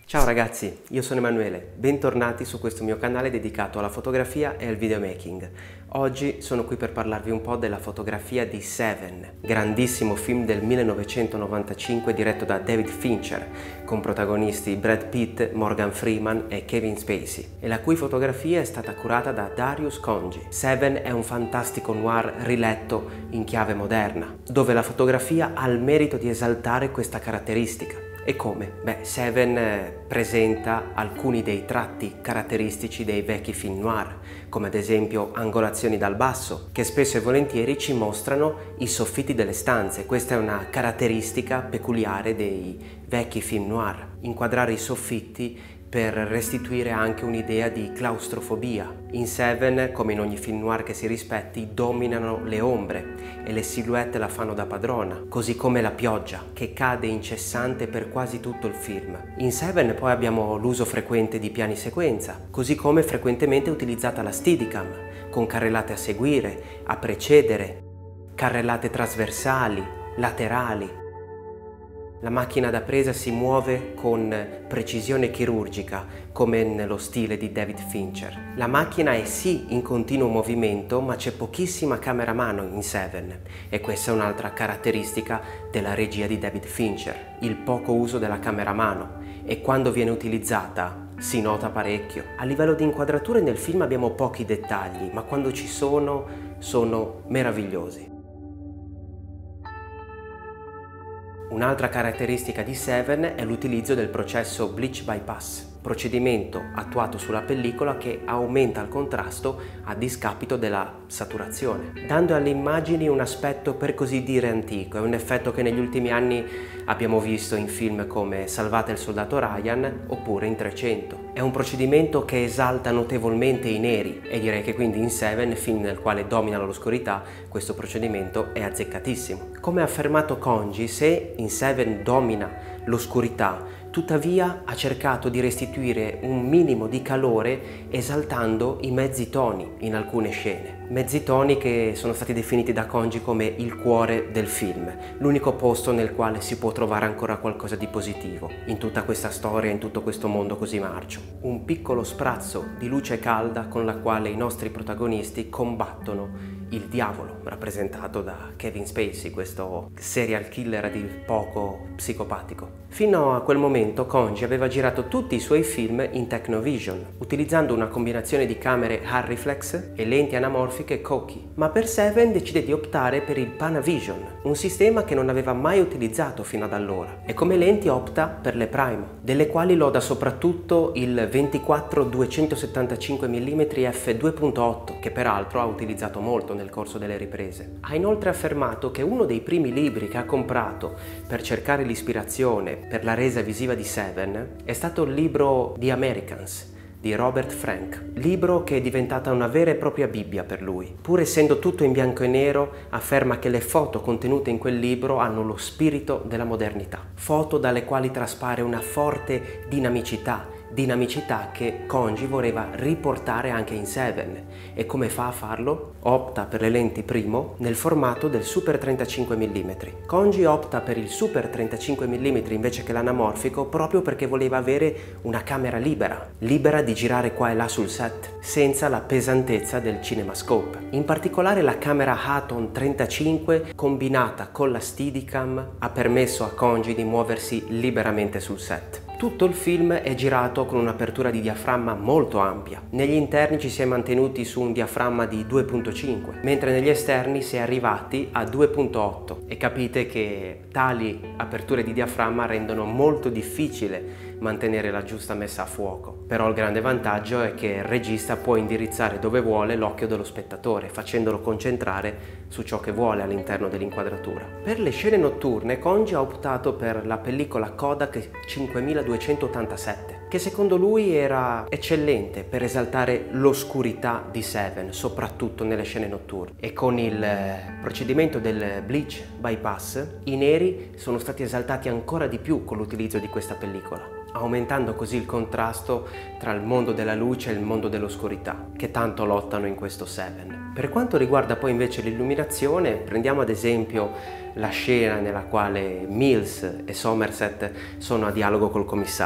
Ciao ragazzi, io sono Emanuele, bentornati su questo mio canale dedicato alla fotografia e al videomaking. Oggi sono qui per parlarvi un po' della fotografia di Seven, grandissimo film del 1995 diretto da David Fincher, con protagonisti Brad Pitt, Morgan Freeman e Kevin Spacey, e la cui fotografia è stata curata da Darius Khondji. Seven è un fantastico noir riletto in chiave moderna, dove la fotografia ha il merito di esaltare questa caratteristica. E come? Beh, Seven presenta alcuni dei tratti caratteristici dei vecchi film noir, come ad esempio angolazioni dal basso, che spesso e volentieri ci mostrano i soffitti delle stanze. Questa è una caratteristica peculiare dei vecchi film noir, inquadrare i soffitti per restituire anche un'idea di claustrofobia. In Seven, come in ogni film noir che si rispetti, dominano le ombre e le silhouette la fanno da padrona, così come la pioggia, che cade incessante per quasi tutto il film. In Seven poi abbiamo l'uso frequente di piani sequenza, così come frequentemente utilizzata la Steadicam, con carrellate a seguire, a precedere, carrellate trasversali, laterali. La macchina da presa si muove con precisione chirurgica, come nello stile di David Fincher. La macchina è sì in continuo movimento, ma c'è pochissima camera a mano in Seven, e questa è un'altra caratteristica della regia di David Fincher, il poco uso della camera a mano, e quando viene utilizzata si nota parecchio. A livello di inquadrature nel film abbiamo pochi dettagli, ma quando ci sono meravigliosi. Un'altra caratteristica di Seven è l'utilizzo del processo Bleach Bypass, procedimento attuato sulla pellicola che aumenta il contrasto a discapito della saturazione, dando alle immagini un aspetto per così dire antico. È un effetto che negli ultimi anni abbiamo visto in film come Salvate il soldato Ryan oppure in 300. È un procedimento che esalta notevolmente i neri, e direi che quindi in Seven, film nel quale domina l'oscurità, questo procedimento è azzeccatissimo. Come ha affermato Khondji, se in Seven domina l'oscurità, tuttavia ha cercato di restituire un minimo di calore esaltando i mezzi toni in alcune scene. Mezzi toni che sono stati definiti da Khondji come il cuore del film, l'unico posto nel quale si può trovare ancora qualcosa di positivo in tutta questa storia, in tutto questo mondo così marcio. Un piccolo sprazzo di luce calda con la quale i nostri protagonisti combattono il diavolo, rappresentato da Kevin Spacey, questo serial killer a dir poco psicopatico. Fino a quel momento Khondji aveva girato tutti i suoi film in Technovision, utilizzando una combinazione di camere Harriflex e lenti anamorfiche Koki, ma per Seven decide di optare per il Panavision, un sistema che non aveva mai utilizzato fino ad allora, e come lenti opta per le Prime, delle quali loda soprattutto il 24-275 mm f2.8, che peraltro ha utilizzato molto nel corso delle riprese. Ha inoltre affermato che uno dei primi libri che ha comprato per cercare l'ispirazione per la resa visiva di Seven è stato il libro The Americans di Robert Frank, libro che è diventata una vera e propria Bibbia per lui. Pur essendo tutto in bianco e nero, afferma che le foto contenute in quel libro hanno lo spirito della modernità, foto dalle quali traspare una forte dinamicità che Khondji voleva riportare anche in Seven. E come fa a farlo? Opta per le lenti primo nel formato del Super 35 mm. Khondji opta per il Super 35 mm invece che l'anamorfico proprio perché voleva avere una camera libera di girare qua e là sul set, senza la pesantezza del CinemaScope. In particolare la camera Haton 35 combinata con la Steadicam ha permesso a Khondji di muoversi liberamente sul set. Tutto il film è girato con un'apertura di diaframma molto ampia. Negli interni ci si è mantenuti su un diaframma di 2.5, mentre negli esterni si è arrivati a 2.8, e capite che tali aperture di diaframma rendono molto difficile mantenere la giusta messa a fuoco. Però il grande vantaggio è che il regista può indirizzare dove vuole l'occhio dello spettatore, facendolo concentrare su ciò che vuole all'interno dell'inquadratura. Per le scene notturne Khondji ha optato per la pellicola Kodak 5287, che secondo lui era eccellente per esaltare l'oscurità di Seven, soprattutto nelle scene notturne. E con il procedimento del Bleach Bypass, i neri sono stati esaltati ancora di più con l'utilizzo di questa pellicola, aumentando così il contrasto tra il mondo della luce e il mondo dell'oscurità, che tanto lottano in questo Seven. Per quanto riguarda poi invece l'illuminazione, prendiamo ad esempio la scena nella quale Mills e Somerset sono a dialogo col commissario.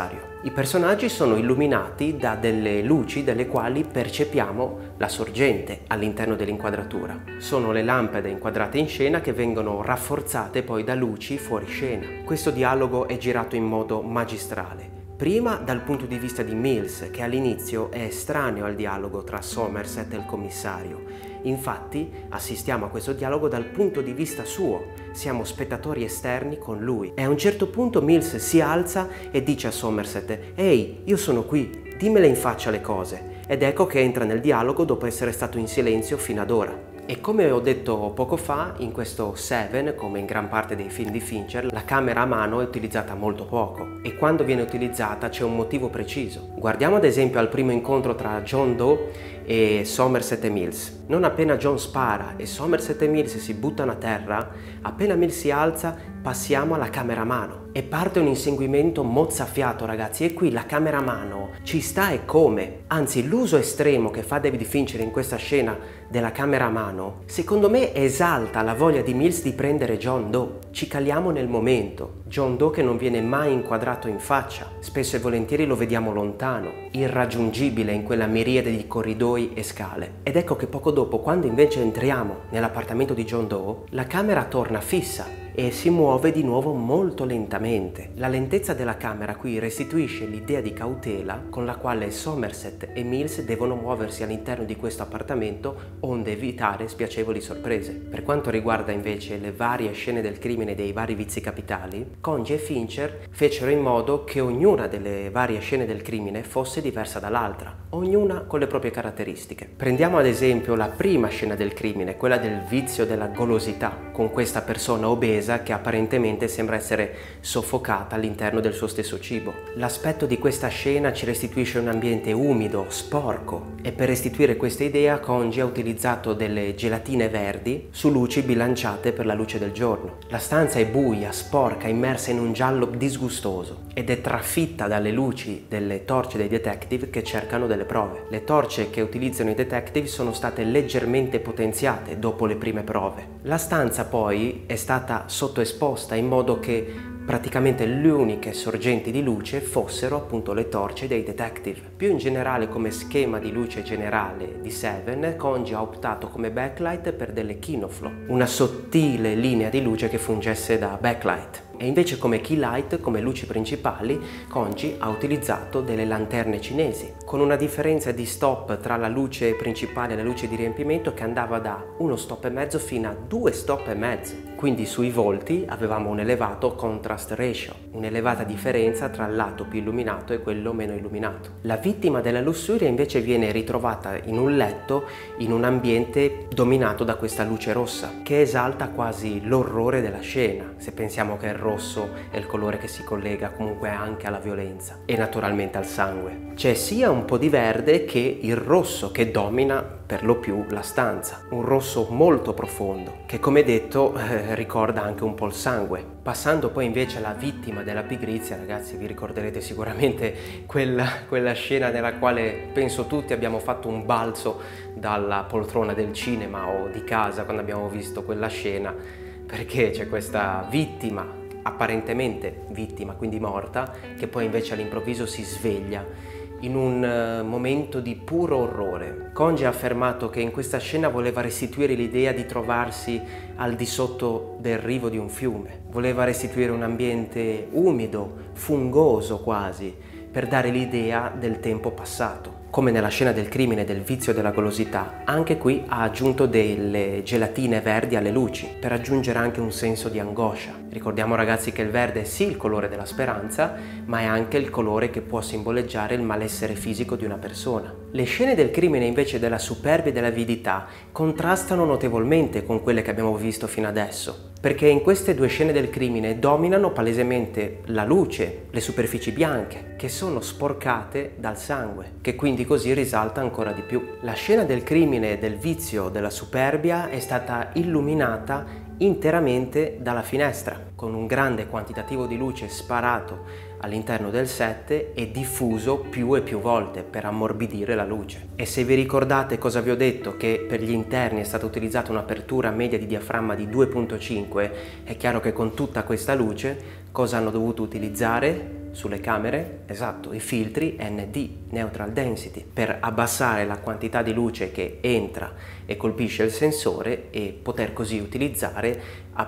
I personaggi sono illuminati da delle luci dalle quali percepiamo la sorgente all'interno dell'inquadratura. Sono le lampade inquadrate in scena che vengono rafforzate poi da luci fuori scena. Questo dialogo è girato in modo magistrale. Prima dal punto di vista di Mills, che all'inizio è estraneo al dialogo tra Somerset e il commissario. Infatti assistiamo a questo dialogo dal punto di vista suo, siamo spettatori esterni con lui. E a un certo punto Mills si alza e dice a Somerset: «Ehi, io sono qui, dimmele in faccia le cose». Ed ecco che entra nel dialogo dopo essere stato in silenzio fino ad ora. E come ho detto poco fa, in questo Seven, come in gran parte dei film di Fincher, la camera a mano è utilizzata molto poco e quando viene utilizzata c'è un motivo preciso. Guardiamo ad esempio al primo incontro tra John Doe e Somerset e Mills. Non appena John spara e Somerset e Mills si buttano a terra, appena Mills si alza passiamo alla camera a mano e parte un inseguimento mozzafiato, ragazzi, e qui la camera a mano ci sta e come. Anzi, l'uso estremo che fa David Fincher in questa scena della camera a mano secondo me esalta la voglia di Mills di prendere John Doe. Ci caliamo nel momento. John Doe che non viene mai inquadrato in faccia, spesso e volentieri lo vediamo lontano, irraggiungibile in quella miriade di corridoi e scale. Ed ecco che poco dopo, quando invece entriamo nell'appartamento di John Doe, la camera torna fissa e si muove di nuovo molto lentamente. La lentezza della camera qui restituisce l'idea di cautela con la quale Somerset e Mills devono muoversi all'interno di questo appartamento onde evitare spiacevoli sorprese. Per quanto riguarda invece le varie scene del crimine dei vari vizi capitali, Congi e Fincher fecero in modo che ognuna delle varie scene del crimine fosse diversa dall'altra, ognuna con le proprie caratteristiche. Prendiamo ad esempio la prima scena del crimine, quella del vizio della golosità, con questa persona obesa che apparentemente sembra essere soffocata all'interno del suo stesso cibo. L'aspetto di questa scena ci restituisce un ambiente umido, sporco, e per restituire questa idea Congi ha utilizzato delle gelatine verdi su luci bilanciate per la luce del giorno. La stanza è buia, sporca, immersa in un giallo disgustoso ed è trafitta dalle luci delle torce dei detective che cercano delle prove. Le torce che utilizzano i detective sono state leggermente potenziate dopo le prime prove. La stanza poi è stata sottoesposta in modo che praticamente le uniche sorgenti di luce fossero appunto le torce dei detective. Più in generale, come schema di luce generale di Seven, Congi ha optato come backlight per delle kinoflow, una sottile linea di luce che fungesse da backlight. E invece come key light, come luci principali, Congi ha utilizzato delle lanterne cinesi, con una differenza di stop tra la luce principale e la luce di riempimento che andava da 1,5 stop fino a 2,5 stop. Quindi sui volti avevamo un elevato contrast ratio, un'elevata differenza tra il lato più illuminato e quello meno illuminato. La vittima della lussuria invece viene ritrovata in un letto in un ambiente dominato da questa luce rossa, che esalta quasi l'orrore della scena, se pensiamo che il rosso è il colore che si collega comunque anche alla violenza e naturalmente al sangue. C'è sia un po' di verde che il rosso che domina per lo più la stanza, un rosso molto profondo che, come detto, ricorda anche un po' il sangue. Passando poi invece alla vittima della pigrizia, ragazzi, vi ricorderete sicuramente quella scena nella quale penso tutti abbiamo fatto un balzo dalla poltrona del cinema o di casa quando abbiamo visto quella scena, perché c'è questa vittima, apparentemente vittima, quindi morta, che poi invece all'improvviso si sveglia in un momento di puro orrore. Congi ha affermato che in questa scena voleva restituire l'idea di trovarsi al di sotto del rivo di un fiume, voleva restituire un ambiente umido, fungoso quasi, per dare l'idea del tempo passato. Come nella scena del crimine del vizio della golosità, anche qui ha aggiunto delle gelatine verdi alle luci per aggiungere anche un senso di angoscia. Ricordiamo, ragazzi, che il verde è sì il colore della speranza, ma è anche il colore che può simboleggiare il malessere fisico di una persona. Le scene del crimine invece della superbia e dell'avidità contrastano notevolmente con quelle che abbiamo visto fino adesso, perché in queste due scene del crimine dominano palesemente la luce, le superfici bianche, che sono sporcate dal sangue, che quindi così risalta ancora di più. La scena del crimine del vizio della superbia è stata illuminata interamente dalla finestra, con un grande quantitativo di luce sparato all'interno del set e diffuso più e più volte per ammorbidire la luce. E se vi ricordate cosa vi ho detto, che per gli interni è stata utilizzata un'apertura media di diaframma di 2,5, è chiaro che con tutta questa luce cosa hanno dovuto utilizzare? sulle camere, esatto, i filtri ND, Neutral Density, per abbassare la quantità di luce che entra e colpisce il sensore e poter così utilizzare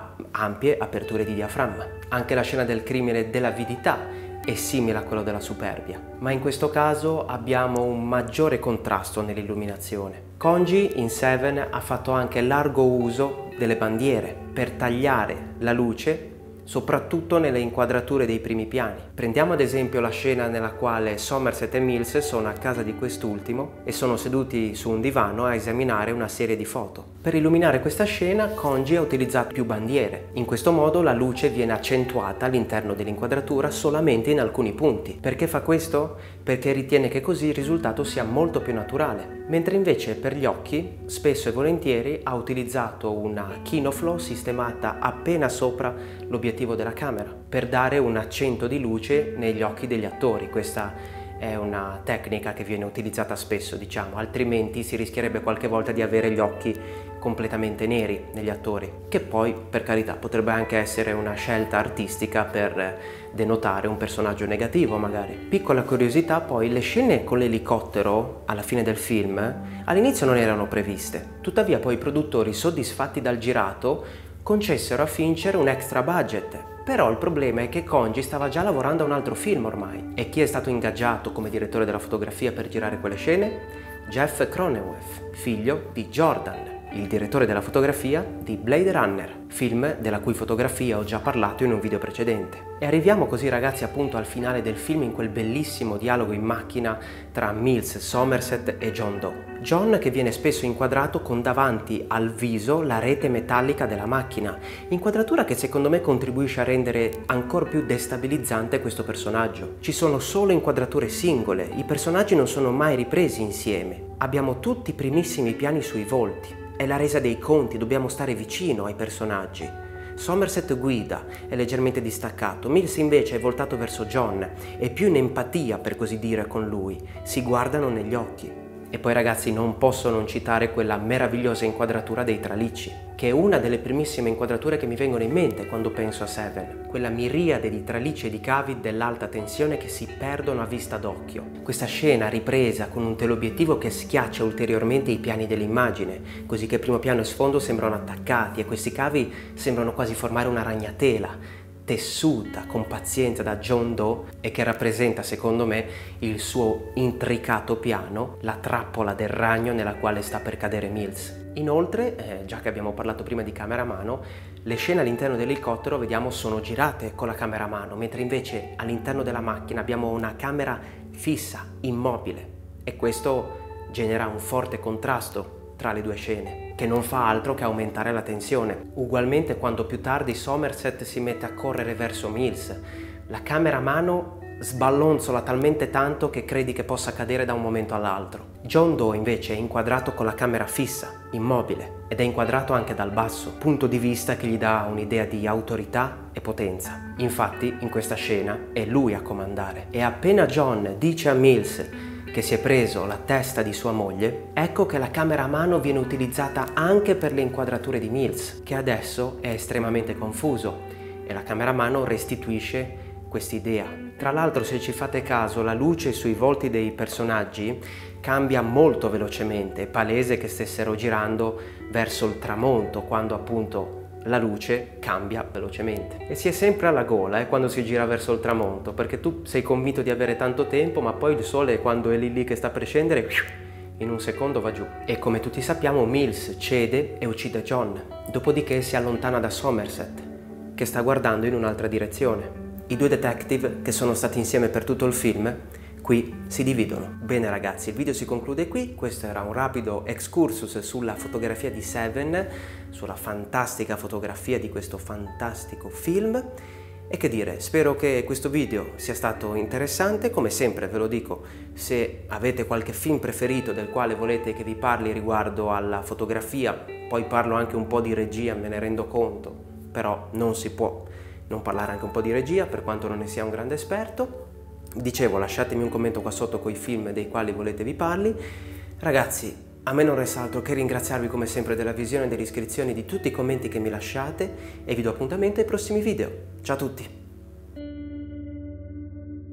ampie aperture di diaframma. Anche la scena del crimine dell'avidità è simile a quello della superbia, ma in questo caso abbiamo un maggiore contrasto nell'illuminazione. Konji in Seven ha fatto anche largo uso delle bandiere per tagliare la luce, soprattutto nelle inquadrature dei primi piani. Prendiamo ad esempio la scena nella quale Somerset e Mills sono a casa di quest'ultimo e sono seduti su un divano a esaminare una serie di foto. Per illuminare questa scena Konji ha utilizzato più bandiere. In questo modo la luce viene accentuata all'interno dell'inquadratura solamente in alcuni punti. Perché fa questo? Perché ritiene che così il risultato sia molto più naturale. Mentre invece per gli occhi, spesso e volentieri ha utilizzato una Kinoflow sistemata appena sopra l'obiettivo della camera per dare un accento di luce negli occhi degli attori. Questa è una tecnica che viene utilizzata spesso, diciamo, altrimenti si rischierebbe qualche volta di avere gli occhi completamente neri negli attori, che poi, per carità, potrebbe anche essere una scelta artistica per denotare un personaggio negativo magari. Piccola curiosità poi, le scene con l'elicottero alla fine del film all'inizio non erano previste, tuttavia poi i produttori, soddisfatti dal girato, concessero a Fincher un extra budget. Però il problema è che Konji stava già lavorando a un altro film ormai. E chi è stato ingaggiato come direttore della fotografia per girare quelle scene? Jeff Cronenweth, figlio di Jordan, il direttore della fotografia di Blade Runner, film della cui fotografia ho già parlato in un video precedente. E arriviamo così, ragazzi, appunto al finale del film, in quel bellissimo dialogo in macchina tra Mills, Somerset e John Doe. John che viene spesso inquadrato con davanti al viso la rete metallica della macchina, inquadratura che secondo me contribuisce a rendere ancora più destabilizzante questo personaggio. Ci sono solo inquadrature singole, i personaggi non sono mai ripresi insieme. Abbiamo tutti i primissimi piani sui volti. È la resa dei conti, dobbiamo stare vicino ai personaggi. Somerset guida, è leggermente distaccato, Mills invece è voltato verso John, è più in empatia per così dire con lui, si guardano negli occhi. E poi, ragazzi, non posso non citare quella meravigliosa inquadratura dei tralicci, che è una delle primissime inquadrature che mi vengono in mente quando penso a Seven, quella miriade di tralicci e di cavi dell'alta tensione che si perdono a vista d'occhio. Questa scena ripresa con un teleobiettivo che schiaccia ulteriormente i piani dell'immagine, così che primo piano e sfondo sembrano attaccati e questi cavi sembrano quasi formare una ragnatela tessuta con pazienza da John Doe e che rappresenta, secondo me, il suo intricato piano, la trappola del ragno nella quale sta per cadere Mills. Inoltre, già che abbiamo parlato prima di camera a mano, le scene all'interno dell'elicottero vediamo sono girate con la camera a mano, mentre invece all'interno della macchina abbiamo una camera fissa, immobile, e questo genera un forte contrasto tra le due scene, che non fa altro che aumentare la tensione. Ugualmente quando più tardi Somerset si mette a correre verso Mills, la camera a mano sballonzola talmente tanto che credi che possa cadere da un momento all'altro. John Doe invece è inquadrato con la camera fissa, immobile, ed è inquadrato anche dal basso, punto di vista che gli dà un'idea di autorità e potenza. Infatti in questa scena è lui a comandare e appena John dice a Mills che si è preso la testa di sua moglie, ecco che la camera a mano viene utilizzata anche per le inquadrature di Mills, che adesso è estremamente confuso, e la camera a mano restituisce quest'idea. Tra l'altro, se ci fate caso, la luce sui volti dei personaggi cambia molto velocemente, è palese che stessero girando verso il tramonto, quando appunto la luce cambia velocemente. E si è sempre alla gola quando si gira verso il tramonto, perché tu sei convinto di avere tanto tempo, ma poi il sole, quando è lì che sta per scendere, in un secondo va giù. E come tutti sappiamo, Mills cede e uccide John, dopodiché si allontana da Somerset, che sta guardando in un'altra direzione. I due detective, che sono stati insieme per tutto il film, qui si dividono. Bene ragazzi, il video si conclude qui. Questo era un rapido excursus sulla fotografia di Seven, sulla fantastica fotografia di questo fantastico film. E che dire, spero che questo video sia stato interessante. Come sempre ve lo dico, se avete qualche film preferito del quale volete che vi parli riguardo alla fotografia, poi parlo anche un po' di regia, me ne rendo conto, però non si può non parlare anche un po' di regia, per quanto non ne sia un grande esperto. Dicevo, lasciatemi un commento qua sotto con i film dei quali volete vi parli. Ragazzi, a me non resta altro che ringraziarvi come sempre della visione e delle iscrizioni, di tutti i commenti che mi lasciate, e vi do appuntamento ai prossimi video. Ciao a tutti!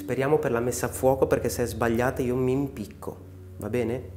Speriamo per la messa a fuoco, perché se è sbagliata io mi impicco, va bene?